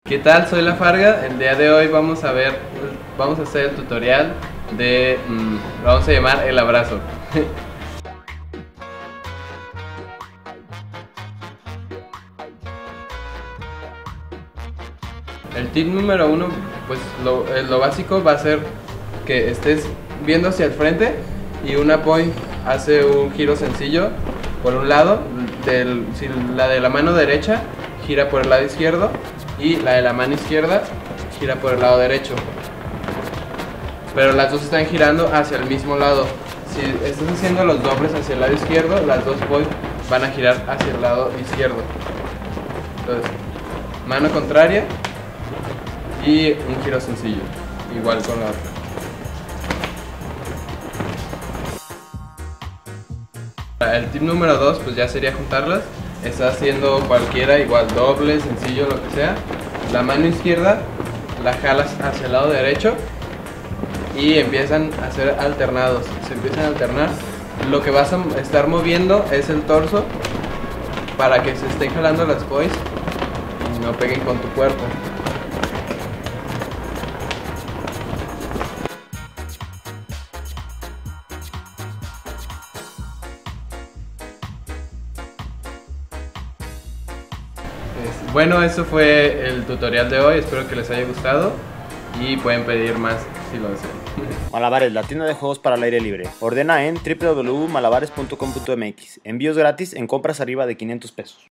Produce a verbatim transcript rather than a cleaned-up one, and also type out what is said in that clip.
¿Qué tal? Soy La Farga. El día de hoy vamos a ver, vamos a hacer el tutorial de, mmm, lo vamos a llamar el abrazo. El tip número uno, pues lo, eh, lo básico va a ser que estés viendo hacia el frente y una point hace un giro sencillo por un lado, del, si la de la mano derecha gira por el lado izquierdo y la de la mano izquierda gira por el lado derecho, pero las dos están girando hacia el mismo lado. Si estás haciendo los dobles hacia el lado izquierdo, las dos point van a girar hacia el lado izquierdo. Entonces, mano contraria y un giro sencillo, igual con la otra. El tip número dos pues ya sería juntarlas. Estás haciendo cualquiera, igual doble, sencillo, lo que sea. La mano izquierda la jalas hacia el lado derecho y empiezan a ser alternados, se empiezan a alternar. Lo que vas a estar moviendo es el torso para que se estén jalando las pois y no peguen con tu cuerpo. Bueno, eso fue el tutorial de hoy, espero que les haya gustado y pueden pedir más si lo desean. Malabares, la tienda de juegos para el aire libre. Ordena en w w w punto malabares punto com punto m x. Envíos gratis en compras arriba de quinientos pesos.